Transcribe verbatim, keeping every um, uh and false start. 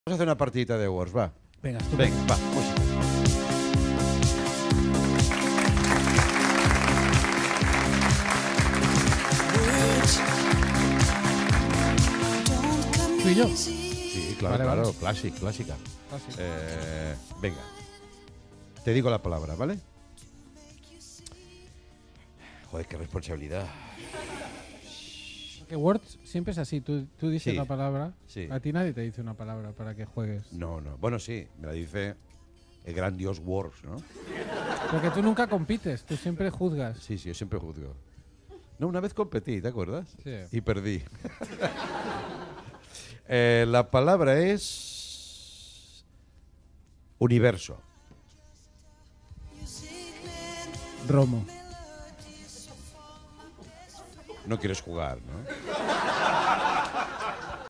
Vamos a hacer una partidita de Wars, va. Venga, Venga, va, música. ¿Tú y yo? Sí, claro, Vale, claro, vale. clásica, clásica. Ah, sí. Eh, venga. Te digo la palabra, ¿vale? Joder, qué responsabilidad. Que Words siempre es así. Tú, tú dices Sí. la palabra. Sí. A ti nadie te dice una palabra para que juegues. No, no. Bueno, sí, me la dice el gran dios Wars, ¿no? Porque tú nunca compites. Tú siempre juzgas. Sí, sí, yo siempre juzgo. No, una vez competí, ¿te acuerdas? Sí. Y perdí. Eh, la palabra es universo. Romo. No quieres jugar, ¿no?